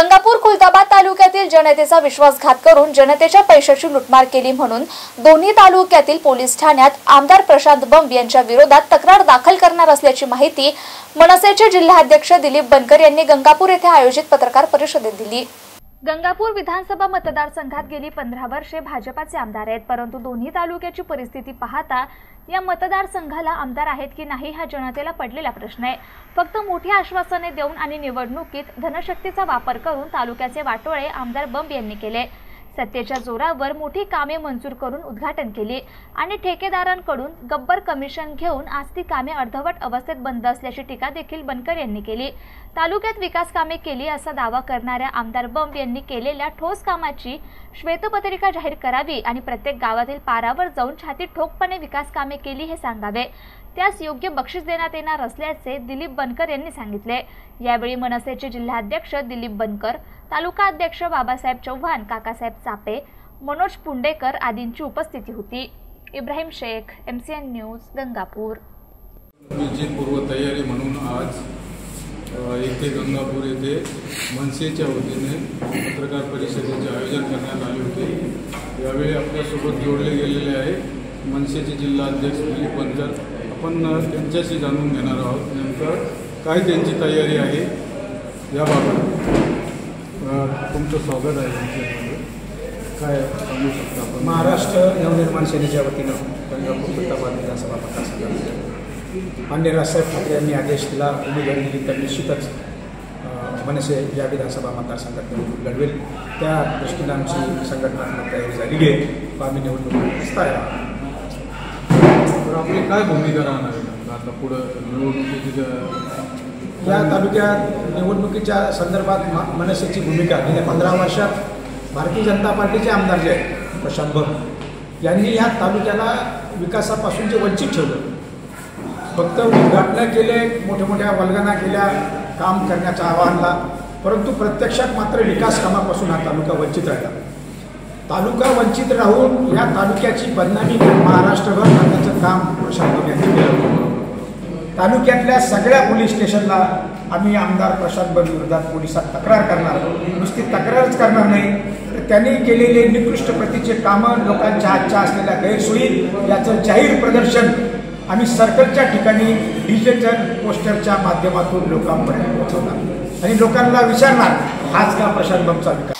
गंगापूर खुलताबाद तालुक्यातील जनतेचा विश्वासघात करून जनतेच्या पैशाची लुटमार केली म्हणून दोन्ही तालुक्यातील पोलीस ठाण्यात आमदार प्रशांत बंब यांच्या विरोधात तक्रार दाखल करणार असल्याची माहिती मनसेचे जिल्हाध्यक्ष दिलीप बनकर यांनी गंगापूर येथे आयोजित पत्रकार परिषदेत दिली। गंगापूर विधानसभा मतदारसंघात गेली 15 वर्षे भाजपाचे आमदार आहेत, परंतु दोन्ही तालुक्याची परिस्थिती पाहता या मतदारसंघाला आमदार आहेत की नाही हा जनतेला पडलेला प्रश्न आहे। फक्त मोठी आश्वासने देऊन आणि निवडणुकीत धनशक्तीचा वापर करून तालुक्याचे वाटोळे आमदार बंब यांनी केले। सत्तेच्या जोरावर मोठी कामे मंजूर करून उद्घाटन केली आणि ठेकेदारांकडून गब्बर कमिशन घेऊन आज ती कामे अर्धवट अवस्थेत बंद असल्याची टीका देखील बनकर यांनी केली। तालुक्यात विकास कामे केली असा दावा करणाऱ्या आमदार बंब यांनी केलेल्या ठोस कामाची श्वेतपत्रिका जाहीर करावी आणि प्रत्येक गावातील पारावर जाऊन छाती ठोकपणे विकास कामे केली हे सांगावे, त्यास योग्य बक्षीस देण्यात येणार असल्याचे दिलीप बनकर यांनी सांगितले। यावेळी मनसेचे जिल्हाध्यक्ष दिलीप बनकर, तालुका अध्यक्ष बाबासाहेब चव्हाण, काकासाहेब चापे, मनोज पुंडेकर आदींची उपस्थिती होती। Ibrahim Shaikh, MCN news, Gangapur. पूर्व तयारी म्हणून आज येथे गंगापूर येथे मनसेच्या वतीने पत्रकार परिषदेचे आयोजन करण्यात आले होते। यावेळी आपल्यासोबत जोडले गेलेले आहे मनसेचे जिल्हाध्यक्ष दिलीप बनकर। आपण त्यांच्याशी जाणून घेणार आहोत नेमकं काय त्यांची तयारी आहे याबाबत। तुमचं स्वागत आहे त्यांच्यामध्ये, काय सांगू शकता आपण? महाराष्ट्र नवनिर्माण सेनेच्या वतीनं गंगापूर खुलताबाद विधानसभा मतदारसंघात माननीय राजसाहेब ठाकरे यांनी आदेश दिला, उमेदवारी दिली तर निश्चितच मनसे या विधानसभा मतदारसंघात निवडणूक लढवेल। त्या दृष्टीनं आमची संघटनात्मक तयारी झालेली आहे। आम्ही निवडणूक तयार आहोत। तर आपली काय भूमिका राहणार आहे आता पुढं निवडणुकीची? या तालुक्यात निवडणुकीच्या संदर्भात मनसेची भूमिका गेल्या 15 वर्षात भारतीय जनता पार्टीचे आमदार जे आहेत प्रशांत बंब यांनी या तालुक्याला विकासापासून वंचित ठेवलं। फक्त उद्घाटनं केले, मोठ्या मोठ्या वल्गना केल्या, काम करण्याचं आवाहनला, परंतु प्रत्यक्षात मात्र विकास कामापासून हा तालुका वंचित राहिला। तालुका वंचित राहून या तालुक्याची बदनामी महाराष्ट्रभर करण्याचं काम प्रशांत बंब यांनी केलं। तालुक्यातल्या सगळ्या पोलीस स्टेशनला आम्ही आमदार प्रशांत बंब विरोधात पोलिसात तक्रार करणार। नुसती तक्रारच करणार नाही तर त्यांनी केलेले निकृष्ट प्रतीचे कामं, लोकांच्या हातच्या असलेल्या गैरसोयी याचं जाहीर प्रदर्शन आम्ही सर्कलच्या ठिकाणी डिजिटल पोस्टरच्या माध्यमातून लोकांपर्यंत पोहोचवणार आणि लोकांना विचारणार हाच का प्रशांत बंबचा विकास।